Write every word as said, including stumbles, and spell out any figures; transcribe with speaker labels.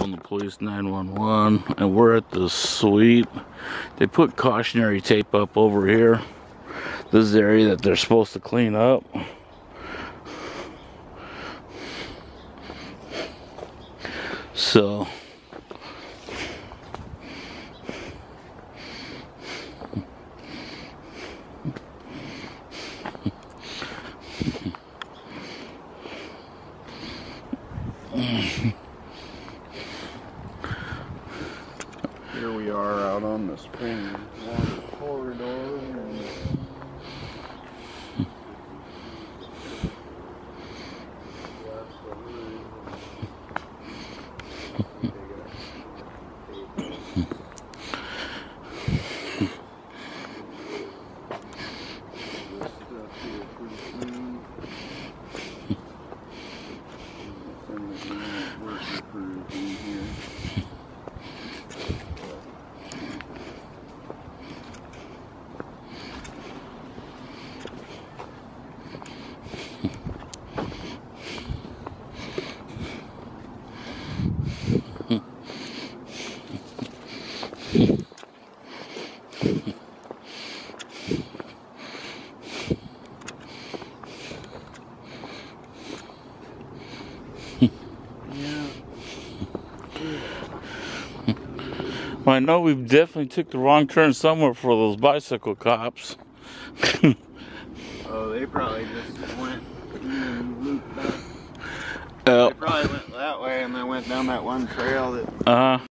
Speaker 1: calling the police nine one one, and we're at the suite. They put cautionary tape up over here. This is the area that they're supposed to clean up. So
Speaker 2: here we are out on the spring water corridor. And
Speaker 1: I know we definitely took the wrong turn somewhere for those bicycle cops.
Speaker 2: oh, they probably just went and looped back.
Speaker 1: Uh,
Speaker 2: They probably went that way and then went down that one trail that.
Speaker 1: uh-huh.